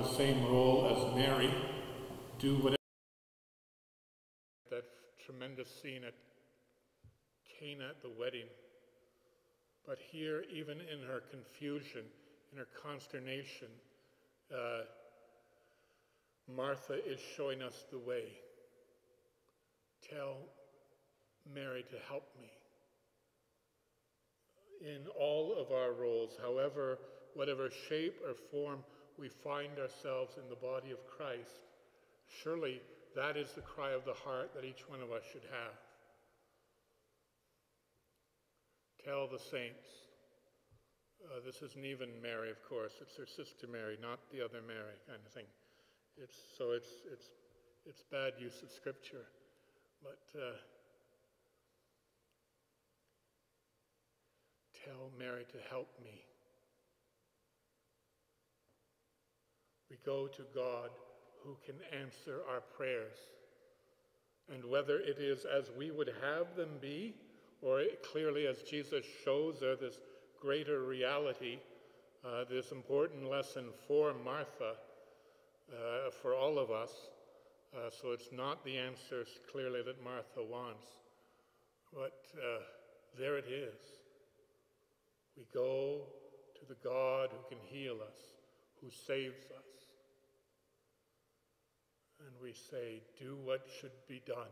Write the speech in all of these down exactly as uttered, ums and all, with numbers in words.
the same role as Mary, do whatever. That tremendous scene at Cana at the wedding. But here, even in her confusion, in her consternation, uh, Martha is showing us the way. Tell Mary to help me. In all of our roles, however, whatever shape or form we find ourselves in the body of Christ, surely that is the cry of the heart that each one of us should have. Tell the saints. Uh, this isn't even Mary, of course. It's her sister Mary, not the other Mary kind of thing. It's, so it's, it's, it's bad use of Scripture. But uh, tell Mary to help me. We go to God who can answer our prayers. And whether it is as we would have them be, or it, clearly as Jesus shows her this greater reality, uh, this important lesson for Martha, uh, for all of us. Uh, so it's not the answers clearly that Martha wants, but uh, there it is. We go to the God who can heal us, who saves us. And we say, do what should be done.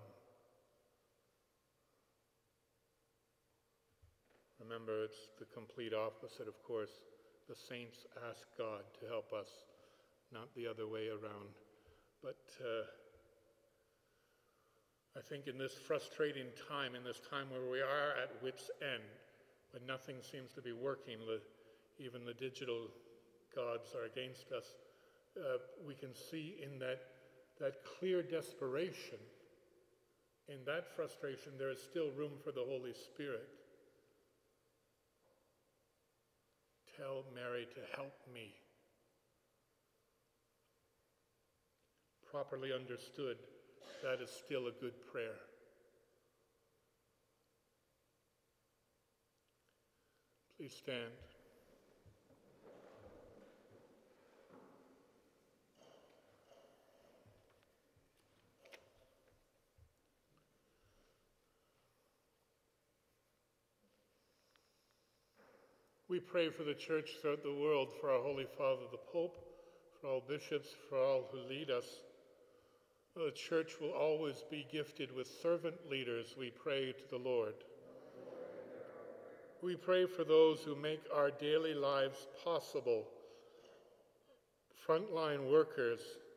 Remember, it's the complete opposite, of course. The saints ask God to help us, not the other way around. But uh, I think in this frustrating time, in this time where we are at wit's end, when nothing seems to be working, the, even the digital gods are against us, uh, we can see in that, that clear desperation, in that frustration, there is still room for the Holy Spirit. Tell Mary to help me. Properly understood, that is still a good prayer. Please stand. We pray for the Church throughout the world, for our Holy Father, the Pope, for all bishops, for all who lead us. The Church will always be gifted with servant leaders, we pray to the Lord. We pray for those who make our daily lives possible, frontline workers,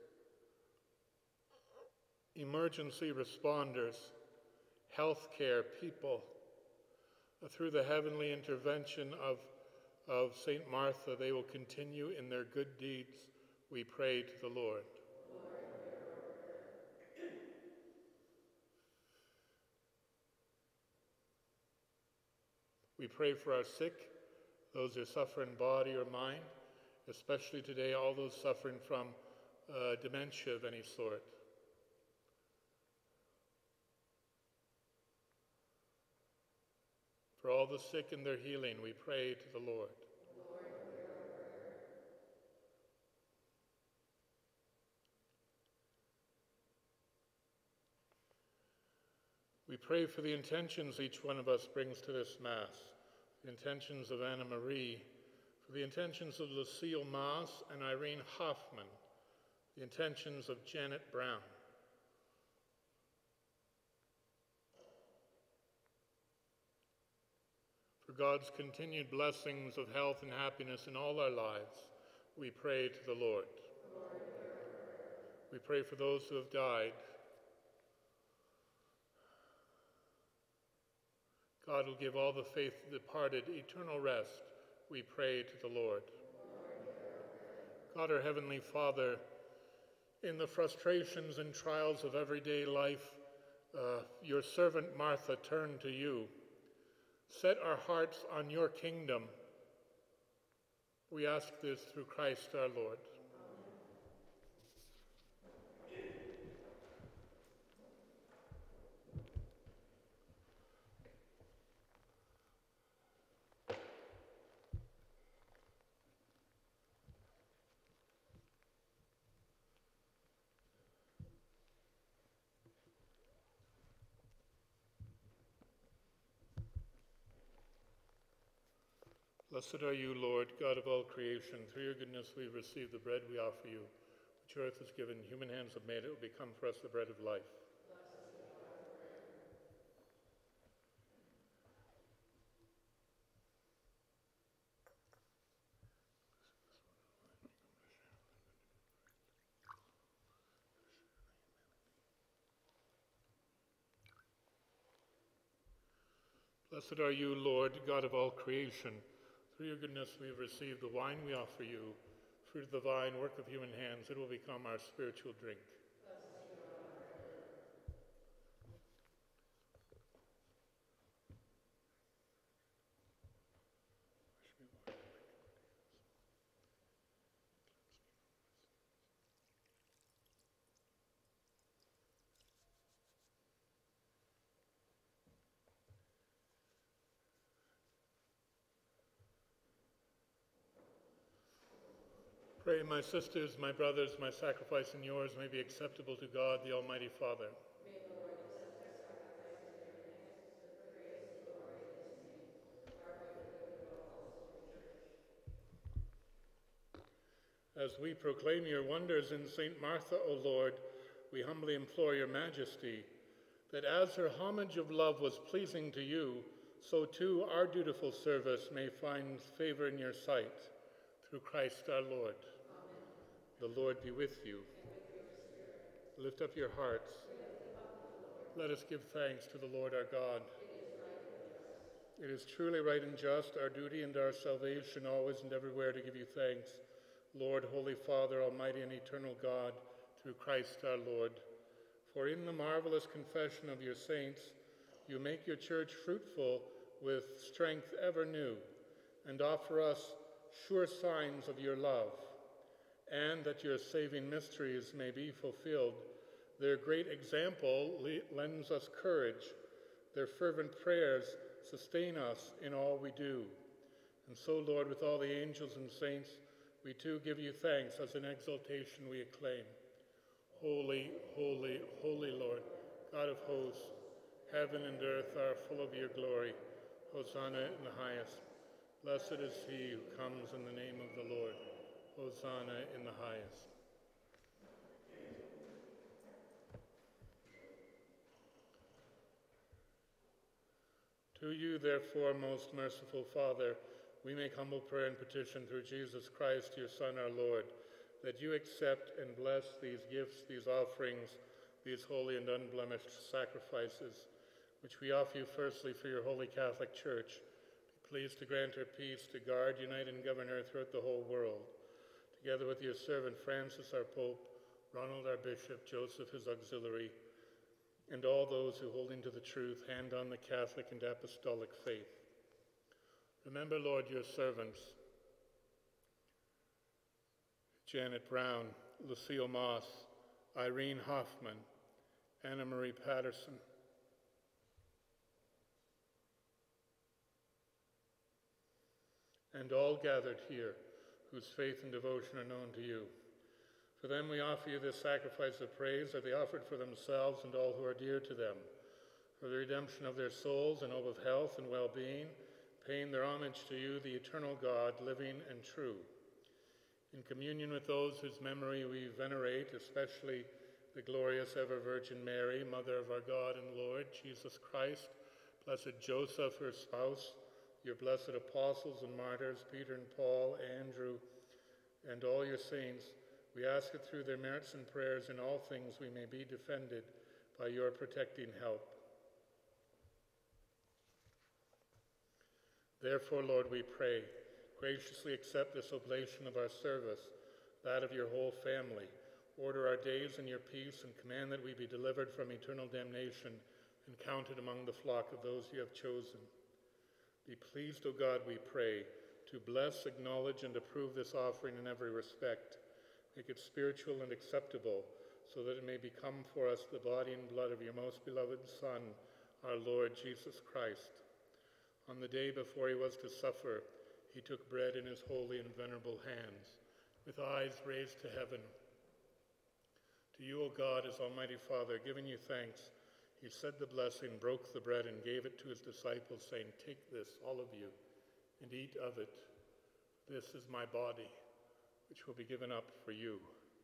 emergency responders, healthcare people. Through the heavenly intervention of, of Saint Martha, they will continue in their good deeds, we pray to the Lord. We pray for our sick, those who suffer in body or mind, especially today all those suffering from uh, dementia of any sort. For all the sick and their healing, we pray to the Lord. Lord, hear our prayer. We pray for the intentions each one of us brings to this Mass, the intentions of Anna Marie, for the intentions of Lucille Maas and Irene Hoffman, the intentions of Janet Brown. For God's continued blessings of health and happiness in all our lives, we pray to the Lord. Lord, hear our prayer. We pray for those who have died. God will give all the faith departed eternal rest, we pray to the Lord. God, our Heavenly Father, in the frustrations and trials of everyday life, uh, your servant Martha turned to you. Set our hearts on your kingdom. We ask this through Christ our Lord. Blessed are you, Lord, God of all creation. Through your goodness we receive the bread we offer you, which earth has given. Human hands have made it. It will become for us the bread of life. Blessed are you, Lord, God of all creation. Through your goodness we have received the wine we offer you, fruit of the vine, work of human hands. It will become our spiritual drink. Pray, my sisters, my brothers, my sacrifice and yours may be acceptable to God, the Almighty Father. May the Lord accept our sacrifice in your hands for the praise and glory of his name, our good and the good of all his holy church. As we proclaim your wonders in Saint Martha, O Lord, we humbly implore your majesty that as her homage of love was pleasing to you, so too our dutiful service may find favor in your sight. Through Christ our Lord. Amen. The Lord be with you. And with your spirit. Lift up your hearts. We lift them up to the Lord. Let us give thanks to the Lord our God. It is right and just. It is truly right and just, our duty and our salvation, always and everywhere to give you thanks, Lord, Holy Father, Almighty and eternal God, through Christ our Lord. For in the marvelous confession of your saints, you make your church fruitful with strength ever new, and offer us sure signs of your love, and that your saving mysteries may be fulfilled. Their great example lends us courage. Their fervent prayers sustain us in all we do. And so, Lord, with all the angels and saints, we too give you thanks as in exaltation we acclaim. Holy, holy, holy Lord, God of hosts, heaven and earth are full of your glory. Hosanna in the highest. Blessed is he who comes in the name of the Lord. Hosanna in the highest. To you, therefore, most merciful Father, we make humble prayer and petition through Jesus Christ, your Son, our Lord, that you accept and bless these gifts, these offerings, these holy and unblemished sacrifices, which we offer you firstly for your holy Catholic Church. Please to grant her peace, to guard, unite, and govern her throughout the whole world. Together with your servant Francis, our Pope, Ronald, our Bishop, Joseph, his auxiliary, and all those who, holding to the truth, hand on the Catholic and Apostolic faith. Remember, Lord, your servants, Janet Brown, Lucille Moss, Irene Hoffman, Anna Marie Patterson, and all gathered here whose faith and devotion are known to you. For them we offer you this sacrifice of praise that they offered for themselves and all who are dear to them, for the redemption of their souls and hope of health and well-being, paying their homage to you, the eternal God, living and true. In communion with those whose memory we venerate, especially the glorious ever Virgin Mary, Mother of our God and Lord, Jesus Christ, blessed Joseph, her spouse, your blessed apostles and martyrs, Peter and Paul, Andrew, and all your saints, we ask it through their merits and prayers in all things we may be defended by your protecting help. Therefore, Lord, we pray, graciously accept this oblation of our service, that of your whole family. Order our days in your peace and command that we be delivered from eternal damnation and counted among the flock of those you have chosen. Be pleased, O God, we pray, to bless, acknowledge, and approve this offering in every respect. Make it spiritual and acceptable, so that it may become for us the body and blood of your most beloved Son, our Lord Jesus Christ. On the day before he was to suffer, he took bread in his holy and venerable hands, with eyes raised to heaven. To you, O God, as Almighty Father, giving you thanks, he said the blessing, broke the bread, and gave it to his disciples, saying, "Take this, all of you, and eat of it. This is my body, which will be given up for you.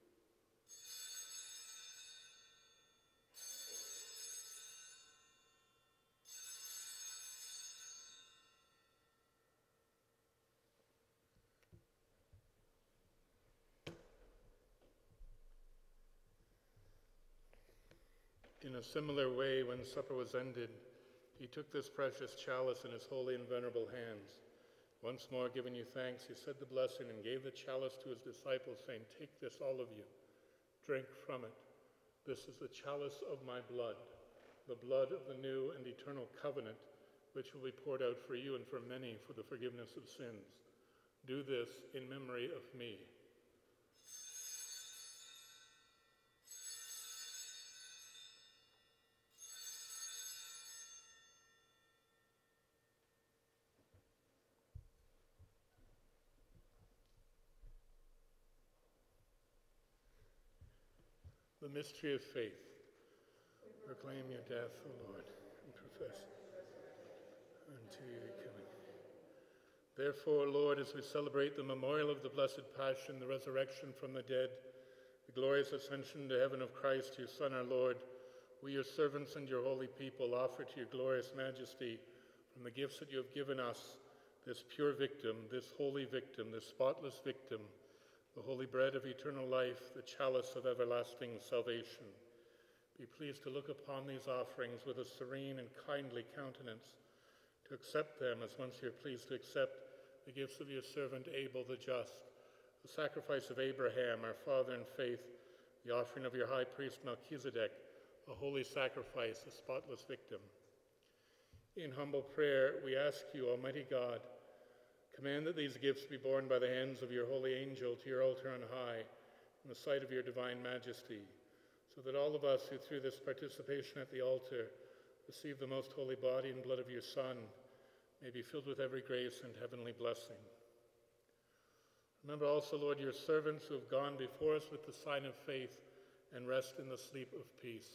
In a similar way, when supper was ended, he took this precious chalice in his holy and venerable hands. Once more giving you thanks, he said the blessing and gave the chalice to his disciples, saying, "Take this, all of you. Drink from it. This is the chalice of my blood, the blood of the new and eternal covenant, which will be poured out for you and for many for the forgiveness of sins. Do this in memory of me." The mystery of faith. Proclaim your death, O Lord, and profess unto your coming. Therefore, Lord, as we celebrate the memorial of the blessed Passion, the resurrection from the dead, the glorious ascension to heaven of Christ, your Son, our Lord, we, your servants and your holy people, offer to your glorious majesty from the gifts that you have given us this pure victim, this holy victim, this spotless victim, the holy bread of eternal life, the chalice of everlasting salvation. Be pleased to look upon these offerings with a serene and kindly countenance, to accept them as once you are pleased to accept the gifts of your servant Abel the just, the sacrifice of Abraham, our father in faith, the offering of your high priest Melchizedek, a holy sacrifice, a spotless victim. In humble prayer, we ask you, Almighty God, command that these gifts be borne by the hands of your holy angel to your altar on high, in the sight of your divine majesty, so that all of us who through this participation at the altar receive the most holy body and blood of your Son may be filled with every grace and heavenly blessing. Remember also, Lord, your servants who have gone before us with the sign of faith and rest in the sleep of peace.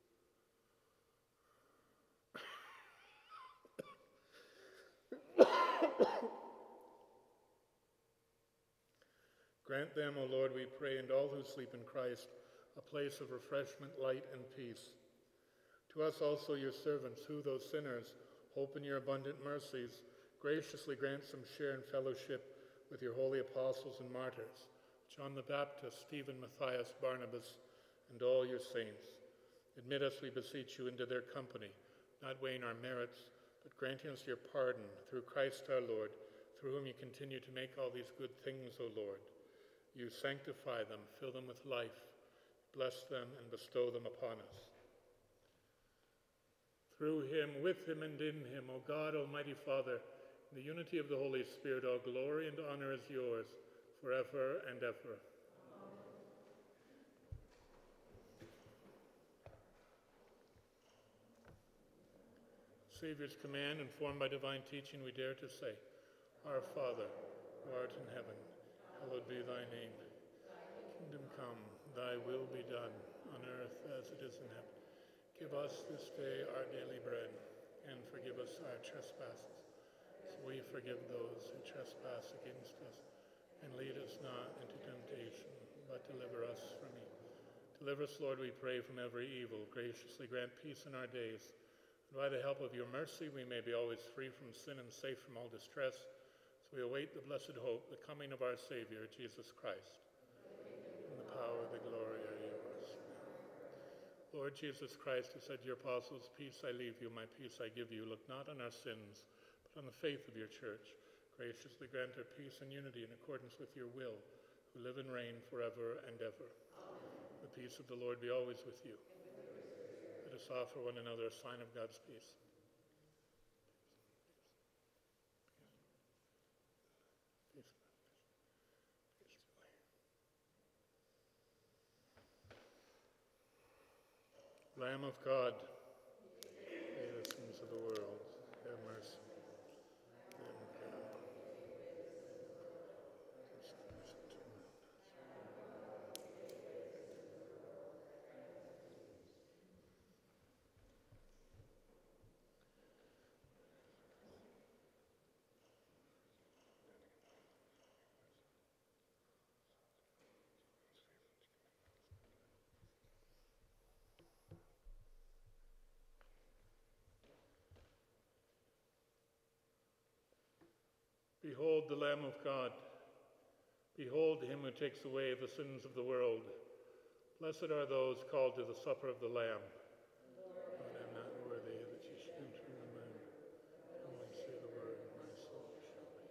Grant them, O Lord, we pray, and all who sleep in Christ, a place of refreshment, light, and peace. To us also, your servants, who, though sinners, hope in your abundant mercies, graciously grant some share and fellowship with your holy apostles and martyrs, John the Baptist, Stephen, Matthias, Barnabas, and all your saints. Admit us, we beseech you, into their company, not weighing our merits, but granting us your pardon through Christ our Lord, through whom you continue to make all these good things, O Lord. You sanctify them, fill them with life, bless them, and bestow them upon us. Through him, with him, and in him, O God, Almighty Father, in the unity of the Holy Spirit, all glory and honor is yours, forever and ever. Amen. Savior's command, informed by divine teaching, we dare to say, Our Father, who art in heaven, hallowed be thy name. Kingdom come, thy will be done, on earth as it is in heaven. Give us this day our daily bread, and forgive us our trespasses, as we forgive those who trespass against us. And lead us not into temptation, but deliver us from evil. Deliver us, Lord, we pray, from every evil. Graciously grant peace in our days. And by the help of your mercy, we may be always free from sin and safe from all distress. So we await the blessed hope, the coming of our Savior, Jesus Christ. And the power and the glory are yours. Lord Jesus Christ, who said to your apostles, Peace I leave you, my peace I give you, look not on our sins, but on the faith of your church. Graciously grant her peace and unity in accordance with your will, who live and reign forever and ever. Amen. The peace of the Lord be always with you. Let us offer one another a sign of God's peace. Lamb of God, pay the sins of the world, have mercy. Lamb of God. Behold the Lamb of God. Behold him who takes away the sins of the world. Blessed are those called to the supper of the Lamb. Lord, I am not worthy that you should enter into my room. Only say the word, and my soul shall be.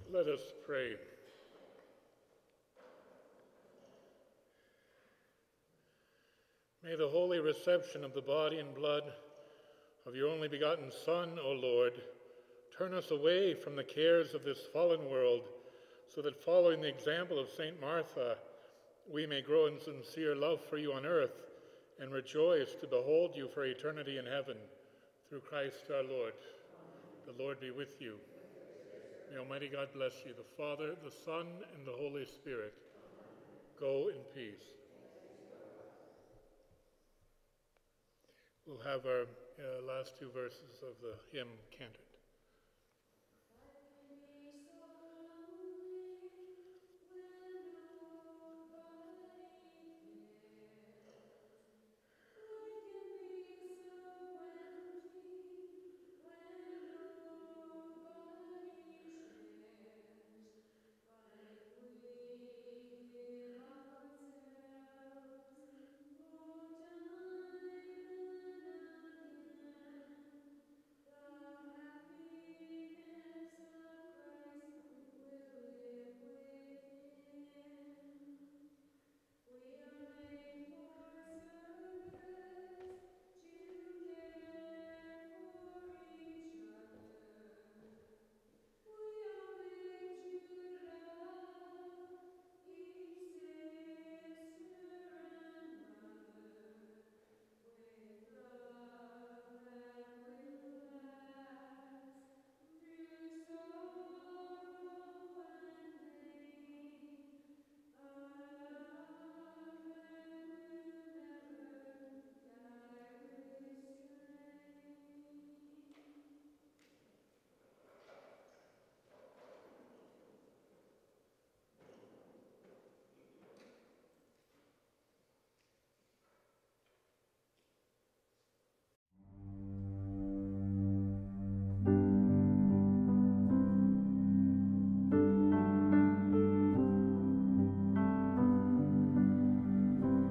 Let us pray. May the holy reception of the body and blood of your only begotten Son, O Lord, turn us away from the cares of this fallen world, so that following the example of Saint Martha, we may grow in sincere love for you on earth and rejoice to behold you for eternity in heaven. Through Christ our Lord. The Lord be with you. May Almighty God bless you, the Father, the Son, and the Holy Spirit. Go in peace. We'll have our uh, last two verses of the hymn canted.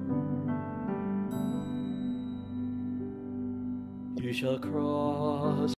You shall cross